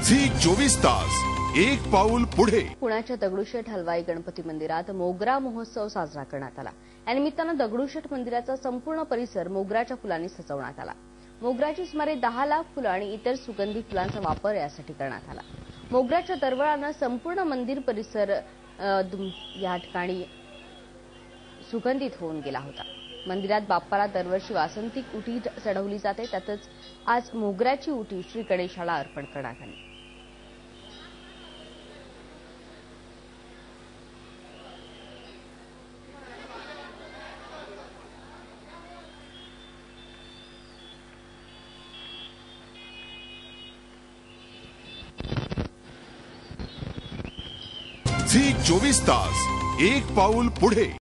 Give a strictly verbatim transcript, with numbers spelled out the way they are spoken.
Zee चोवीस तास एक पाऊल पुढे। पुण्याच्या दगडूशेठ हलवाई गणपती मंदिरात मोगरा महोत्सव साजरा करण्यात आला। या निमित्तानं दगडूशेठ मंदिराचा संपूर्ण परिसर मोगराच्या फुलांनी सजवण्यात आला। मोगऱ्याची सुमारे दहा लाख फुलं आणि इतर सुगंधी फुलांचा वापर यासाठी करण्यात आला। मोगऱ्याच्या दरवळानं संपूर्ण मंदिर परिसर या ठिकाणी सुगंधित होऊन गेला होता। मंदिरात बाप्पाला दरवर्षी वासंतिक उटी चढवली जाते, त्यातच आज मोगऱ्याची उटी श्री गणेशाला अर्पण करण्यात आली। झी चोवीस तास एक पाऊल पुढे।